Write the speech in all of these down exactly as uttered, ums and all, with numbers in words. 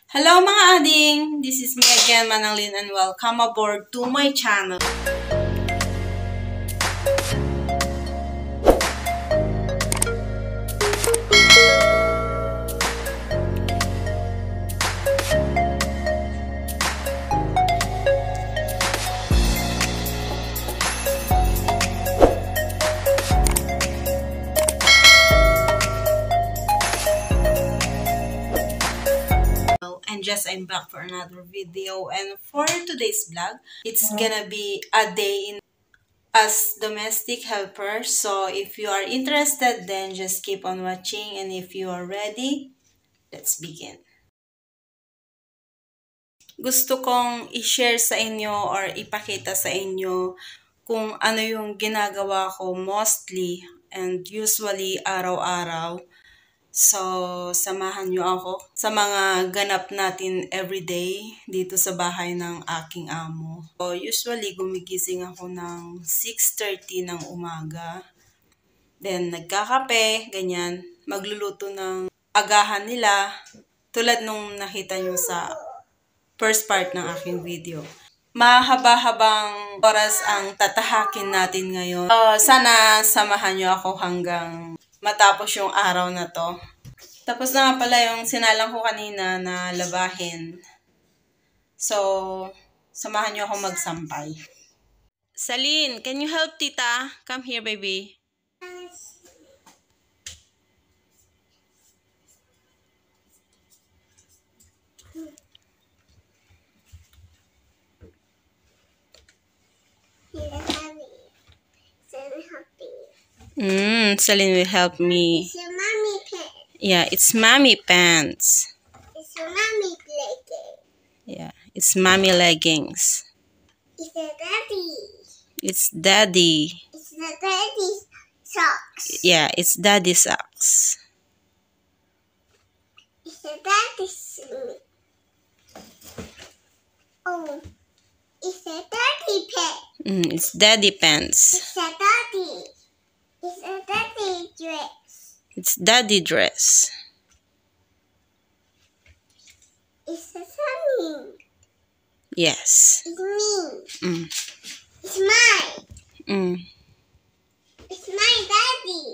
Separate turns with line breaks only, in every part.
Hello mga ading! This is me again, Manang Lhyn, and welcome aboard to my channel. And just I'm back for another video, and for today's vlog, it's gonna be a day in as domestic helper. So if you are interested, then just keep on watching, and if you are ready, let's begin. Gusto kong i-share sa inyo or ipakita sa inyo kung ano yung ginagawa ko mostly and usually araw-araw. So, samahan nyo ako sa mga ganap natin everyday dito sa bahay ng aking amo. So, usually, gumigising ako ng six thirty ng umaga. Then, nagkakape, ganyan. Magluluto ng agahan nila. Tulad nung nakita nyo sa first part ng aking video. Mahaba-habang oras ang tatahakin natin ngayon. So, sana samahan nyo ako hanggang matapos yung araw na to. Tapos na nga pala yung sinalang ko kanina na labahin. So, samahan nyo ako magsampay. Salin, can you help tita? Come here, baby. Mm, Celine will help me.
It's your mommy pants.
Yeah, it's mommy pants.
It's your mommy leggings.
Yeah, it's mommy leggings.
It's a daddy.
It's daddy.
It's the daddy's socks.
Yeah, it's daddy socks.
It's the daddy's. Oh, it's a daddy pants.
Mm, it's daddy pants.
It's a daddy. It's a daddy dress.
It's daddy dress.
It's a sunny.
Yes.
It's me.
Mm.
It's mine.
Mm.
It's my daddy.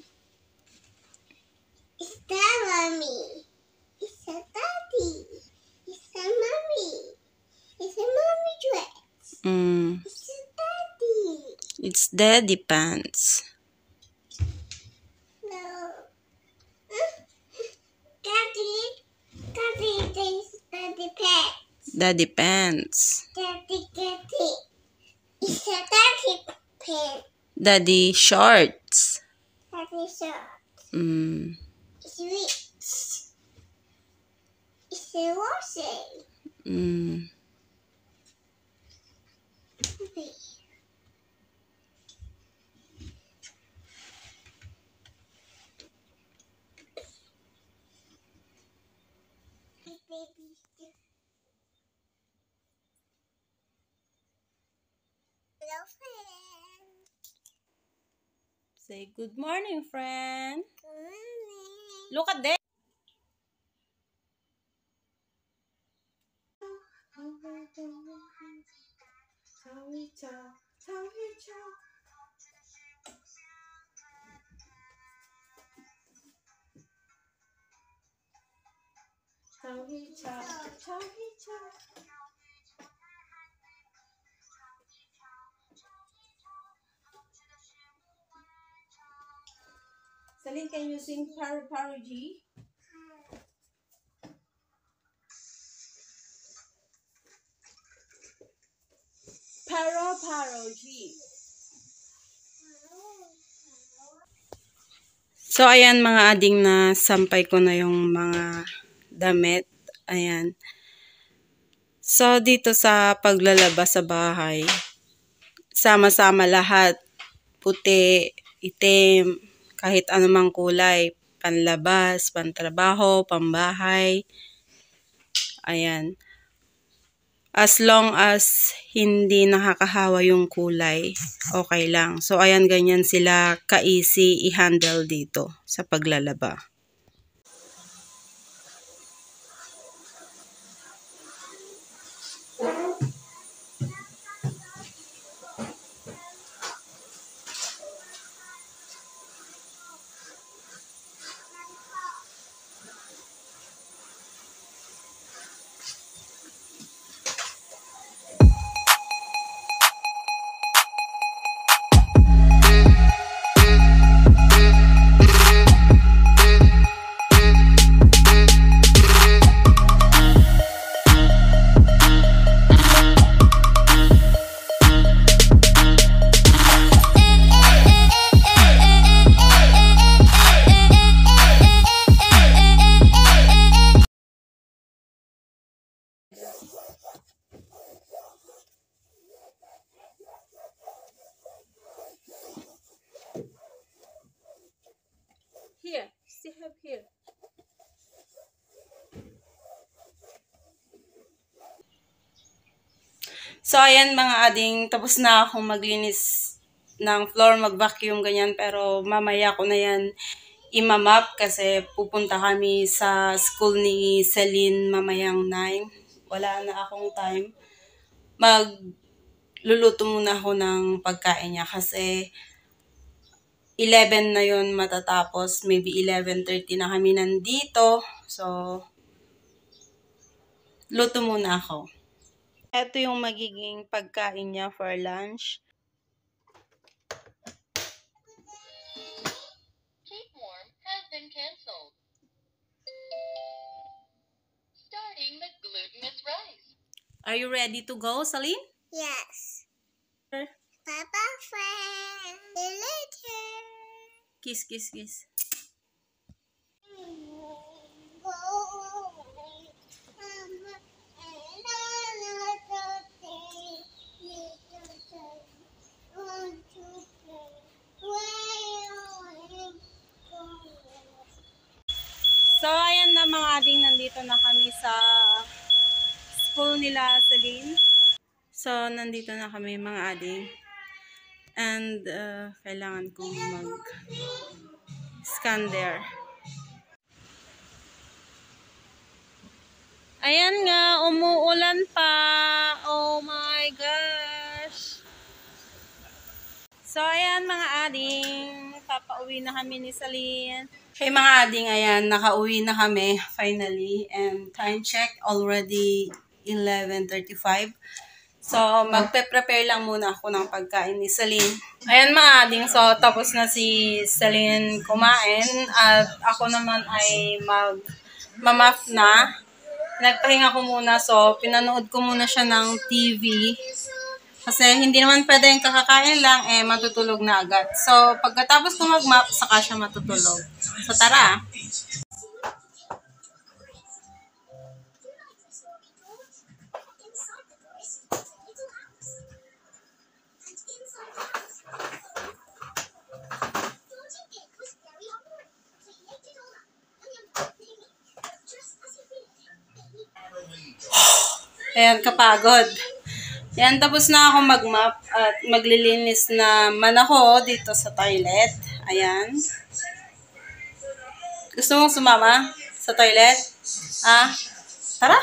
It's their mommy. It's a daddy. It's a mommy. It's a mommy dress.
Mm.
It's a daddy.
It's daddy pants.
No. Huh? Daddy. Daddy is daddy pants.
Daddy pants.
Daddy daddy. It's a daddy pants.
Daddy shorts.
Daddy shorts.
Mm.
It's rich. It's a washing.
Mm.
Hello, friend.
Say good morning, friend.
Good morning.
Look at that. Celine, can you sing Paru Paru G? Paro Paro G. So, ayan mga ading, na sampay ko na yung mga damit. Ayan. So, dito sa paglalabas sa bahay, sama-sama lahat. Puti, itim, kahit anumang kulay. Panlabas, pantrabaho, pambahay. Ayan. As long as hindi nakakahawa yung kulay, okay lang. So, ayan, ganyan sila ka-easy i-handle dito sa paglalaba. Here, still have here. So, ayan mga ading, tapos na akong maglinis ng floor, mag-vacuum, ganyan. Pero mamaya ko na yan imamap kasi pupunta kami sa school ni Celine mamayang nine. Wala na akong time. Magluluto muna ako ng pagkain niya kasi eleven na yon matatapos. Maybe eleven thirty na kami nandito. So, luto muna ako. Ito yung magiging pagkain niya for lunch.
Keep warm has been canceled. Starting the glutinous rice.
Are you ready to go, Celine?
Yes. Papa friend. See you later.
Kiss, kiss, kiss. So, ayan na mga ading, nandito na kami sa school nila, Celine. So, nandito na kami mga ading. And, uh, kailangan kong mag-scan there. Ayan nga, umuulan pa. Oh my gosh. So, ayan mga ading, papauwi na kami ni Celine. Hey mga ading, ayan, nakauwi na kami finally. And time check, already eleven thirty-five. So, magpe-prepare lang muna ako ng pagkain ni Celine. Ayan mga ading, so tapos na si Celine kumain. At ako naman ay mag-mamaf na. Nagpahinga ko muna, so pinanood ko muna siya ng T V. Kasi hindi naman pwede yung kakakain lang, eh matutulog na agad. So, pagkatapos ko mag-map, saka siya matutulog. So, tara! Ayan, kapagod. Ayan, tapos na ako mag-map at maglilinis naman ako dito sa toilet. Ayan. Gusto mong sumama sa toilet? Ah, tara!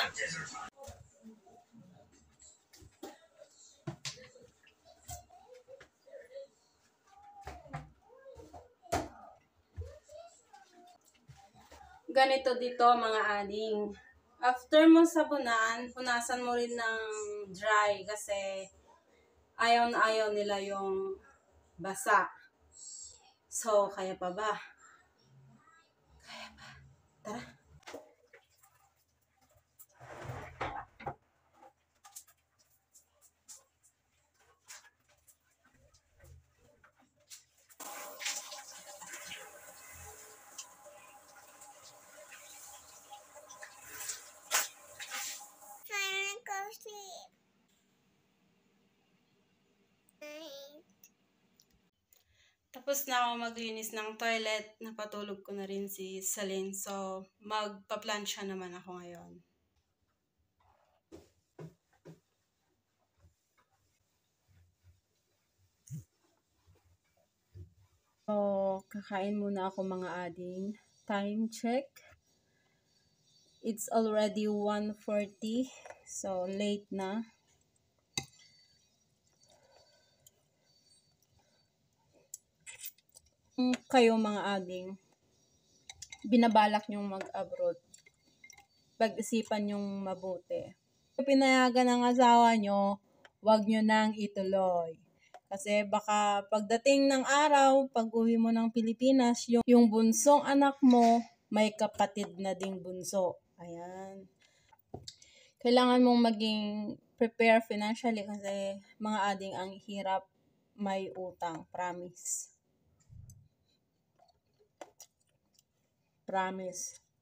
Ganito dito mga ading. After mo sabunan, punasan mo rin ng dry kasi ayaw na ayaw nila yung basa. So, kaya pa ba? Kaya pa. Tara. Tapos na ako maglinis ng toilet, napatulog ko na rin si Celine. So, magpa-plancha naman ako ngayon. So, kakain muna ako mga ading. Time check. It's already one forty. So, late na. Kayo mga ading, binabalak nyong mag-abroad, pag-isipan nyong mabuti. Kung pinayagan ng asawa nyo, wag nyo nang ituloy. Kasi baka pagdating ng araw, pag uwi mo ng Pilipinas, yung, yung bunsong anak mo, may kapatid na ding bunso. Ayan. Kailangan mong maging prepare financially kasi mga ading ang hirap may utang. Promise. Promise.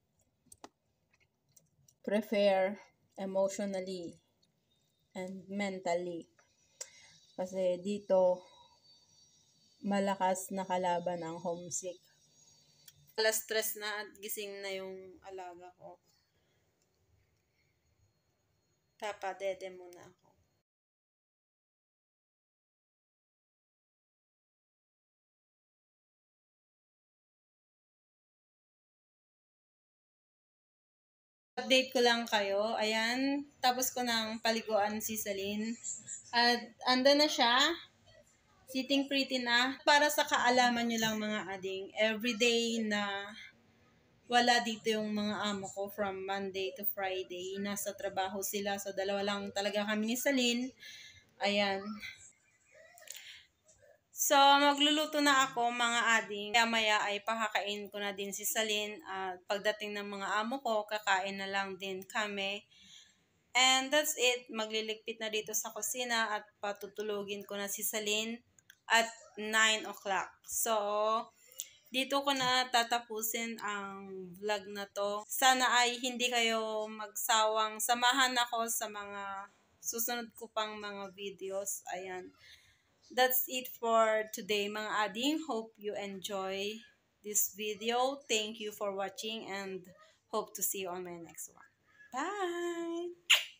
Prepare emotionally and mentally. Kasi dito, malakas na kalaban ang homesick. Alas stress na at gising na yung alaga ko. Papadede muna ako. Update ko lang kayo. Ayan, tapos ko ng paliguan si Celine. At anda na siya. Sitting pretty na. Para sa kaalaman nyo lang mga ading, everyday na wala dito yung mga amo ko from Monday to Friday. Nasa trabaho sila. So, dalawa lang talaga kami ni Celine. Ayan. So, magluluto na ako mga ading. Maya-maya ay pakakain ko na din si Celine. At pagdating ng mga amo ko, kakain na lang din kami. And that's it. Magliligpit na dito sa kusina at patutulugin ko na si Celine at nine o'clock. So, dito ko na tatapusin ang vlog na to. Sana ay hindi kayo magsawang samahan ako sa mga susunod ko pang mga videos. Ayan. That's it for today mga ading. Hope you enjoy this video. Thank you for watching and hope to see you on my next one. Bye!